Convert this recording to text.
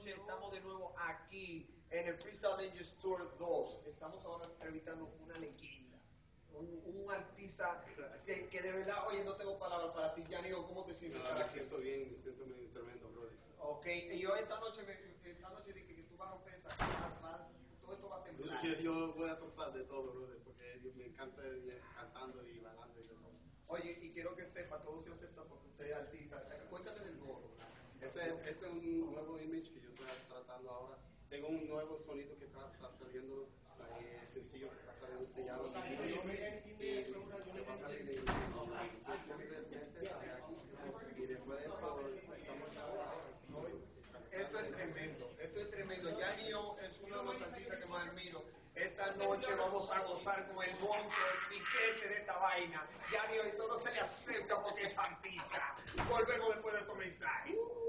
noche estamos de nuevo aquí en el Freestyle Ninjas Tour 2. Estamos ahora entrevistando una leyenda, un artista que de verdad, oye, no tengo palabras para ti, Yanio, ¿cómo te sientes? Me siento bien, me siento tremendo, brother. Ok, y yo esta noche dije que tú vas a romper esa cara, todo esto va a temblar. Yo voy a trozar de todo, brother, porque me encanta cantando y bailando y de todo. Oye, y quiero que sepa, todo se acepta porque usted es artista. Cuéntame del gorro. Este es un nuevo image que yo estoy tratando ahora. Tengo un nuevo sonido que está saliendo, sencillo que está saliendo, se llama y se va a salir en meses y después de eso estamos trabajando. Esto es tremendo. Yanio es uno de los artistas que más admiro. Esta noche vamos a gozar con el monto, el piquete de esta vaina. Yanio, y todo se le acepta porque es artista. Volvemos después de estos mensajes.